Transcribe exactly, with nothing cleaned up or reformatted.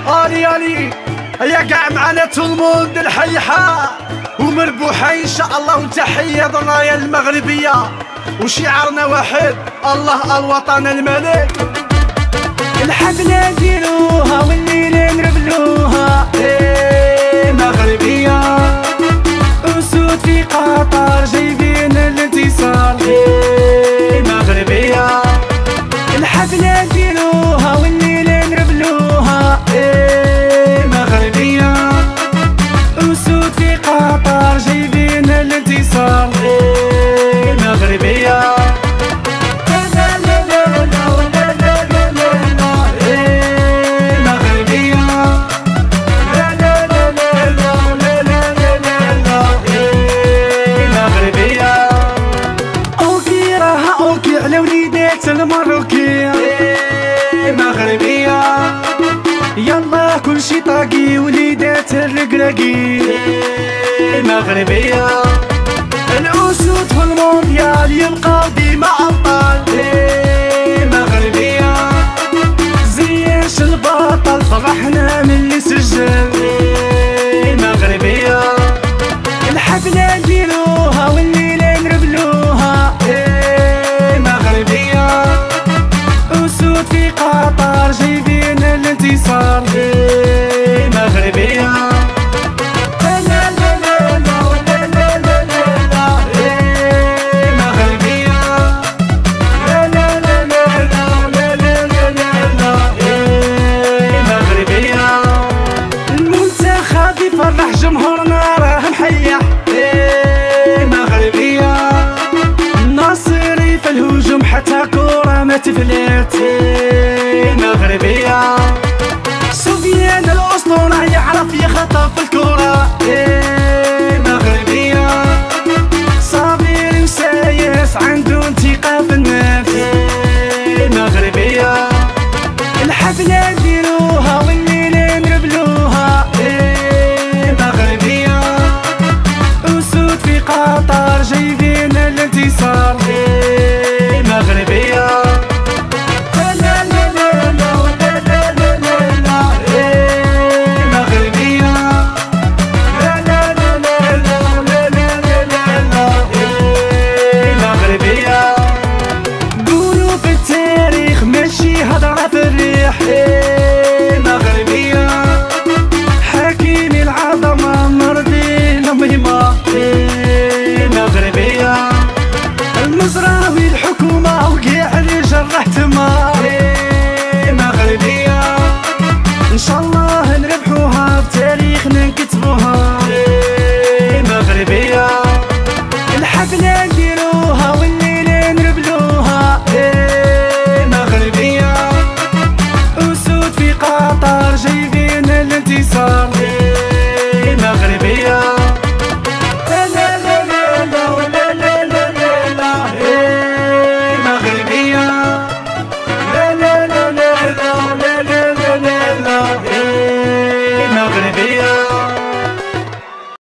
الي الي يا قاع معنا تلمود الحيحة ومربوحة ان شاء الله، وتحية الراية المغربية وشعارنا واحد، الله الوطن الملك. الحفلة نديروها والليلة نربلوها ايه مغربية، أسود في قطر جايبين الانتصار ايه مغربية. الحفلة نديروها والليلة نربلوها ايه مغربية، أسود في قطر جايبين الانتصار ايه مغربية. على وليدات المروكية مغربية، يلا كل شي طاقي وليدات الرقراقي مغربية. الأسود في المونديال يبقى ديما أبطال مغربية، زياش البطل فرحنا من اللي سجل مغربية. الحفلة نديروها والليلة نربلوها في قطر جايبين الانتصار مغربية. المنتخب يفرح جمهورنا راه محيح مغربية، الناصري في الهجوم حتى كورة ما تفلت مغربية. سفيان الأسطورة يعرف يخطف الكورة